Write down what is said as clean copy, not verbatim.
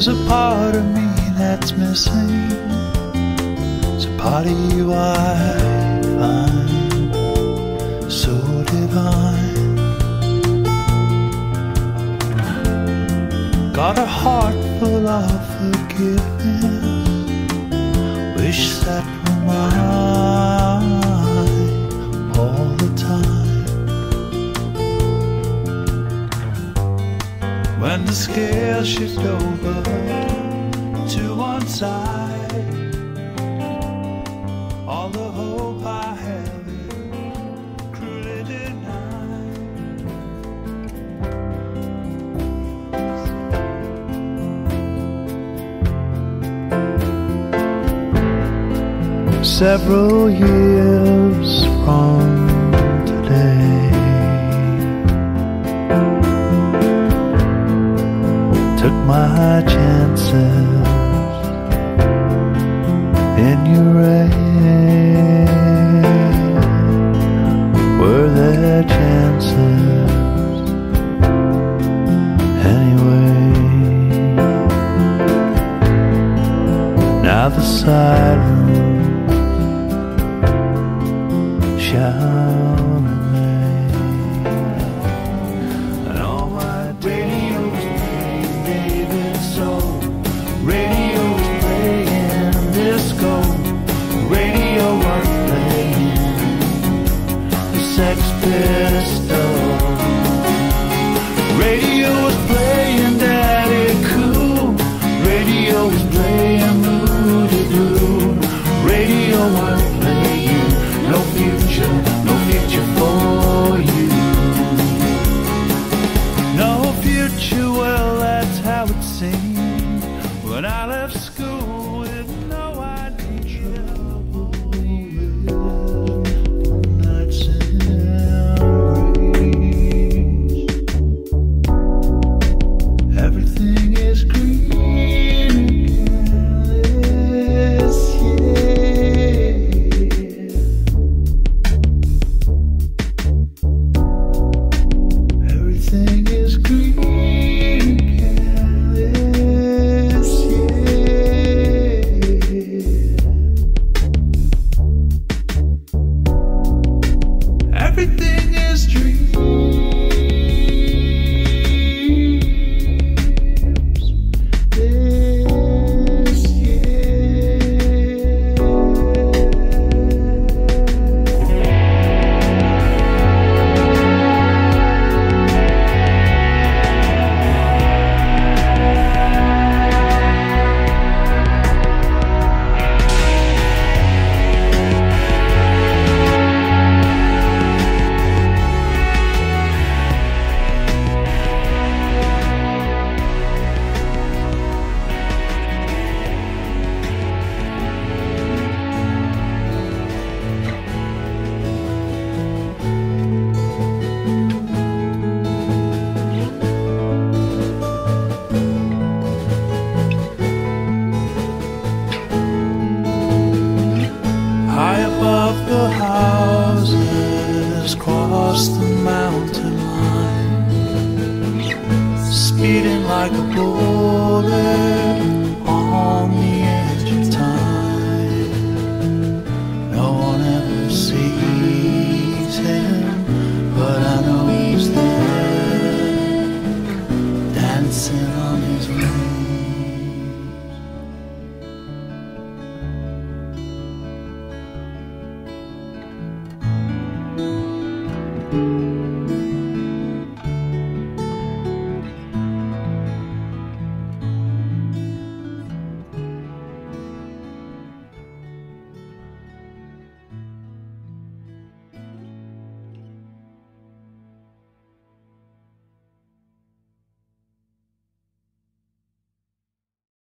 there's a part of me that's missing. It's a part of you I find so divine. Got a heart full of forgiveness, wish that were mine all the time. When the scales shift over to one side, all the hope I have is cruelly denied. Several years from today, took my chances in your rain. Were there chances anyway? Now the silence shall remain, and all my radio's playing David Soul, radio's playing disco, radio was playing the Sex Pistols, radio was playing Daddy Cool, radio was playing Moody Blue, radio was playing no future for you. No future, well that's how it seemed when I left school with no idea. Nights in breeze, everything is green again this year. Everything is green again this year. Everything is dreams this year. High above the houses, cross the mountain line, speeding like a bullet on the edge of time. No one ever sees him, but